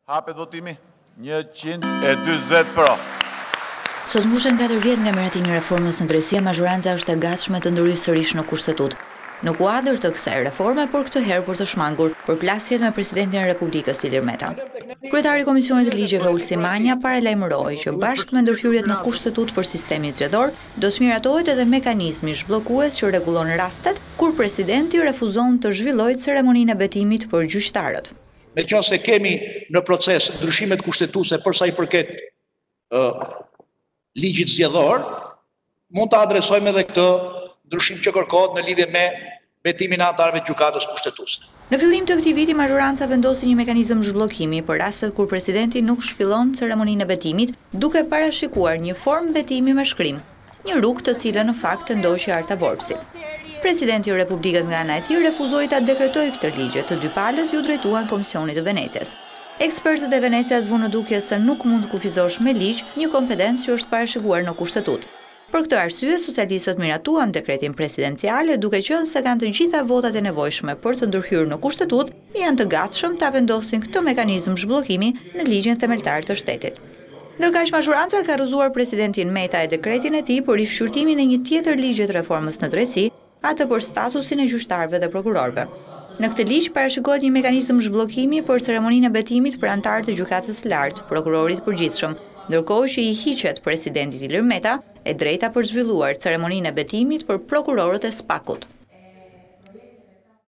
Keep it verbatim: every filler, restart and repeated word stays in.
Hapet votimi njëqind e dyzet pro. Sot mbushën katër vjet nga miratimi i reformës në drejtësi, majoranca është e gatshme të ndërhyjë sërish në kushtetutë. Në kuadër të kësaj reforme, por këtë herë për të shmangur përplasjet me presidentin e Republikës Ilir Meta. Kryetari i Komisionit të Ligjeve Ulsi Manja paralajmëroi që bashkë me ndërhyrjet në kushtetutë për sistemin zgjedhor, do të miratohet edhe mekanizmi zhbllokues që rregullon rastet kur presidenti refuzon të zhvillojë ceremoninë e betimit për gjyqtarët. Me qënë se kemi në proces ndryshimet kushtetuse përsa i përket uh, ligjit zgjedhor, mund të adresojmë edhe këtë ndryshim që kërkohet në lidhje me betimin e anëtarëve të gjykatës kushtetuse. Në fillim të këtij viti, majoranca vendosi një mekanizëm zhbllokimi për rastet kur presidenti nuk zhvillon ceremoninë e betimit, duke parashikuar një formë betimi me shkrim, një rrugë të cilën në fakt e ndoqi Arta Vorpsi. Presidenti i Republikës nga ana e tij refuzoi ta dekretojë këtë ligj, të dy palët ju drejtuan Komisionit të Venecias. Ekspertët e Venecias vunë në dukje se nuk mund të kufizosh me ligj një kompetencë që është parashikuar në kushtetutë. Për këtë arsye, socialistët miratuan dekretin presidencial, duke qenë se kanë të gjitha votat e nevojshme për të ndërhyrë në kushtetutë, janë të gatshëm ta vendosin këtë mekanizëm zhbllokimi në ligjin themeltar të shtetit. Ndërkaq majoranca ka rrëzuar presidentin Meta e dekretin e tij për rishqyrtimin e një tjetër ligji të reformës në drejtësi, atë për statusin e gjyqtarëve dhe prokurorëve. Në këtë ligj parashikohet një mekanizëm zhbllokimi për ceremoninë e betimit për anëtarët e gjykatës së lartë, prokurorit përgjithshëm, ndërkohë që i hiqet presidentit Ilir Meta e drejta për zhvilluar ceremoninë e betimit për prokurorët e Spakut.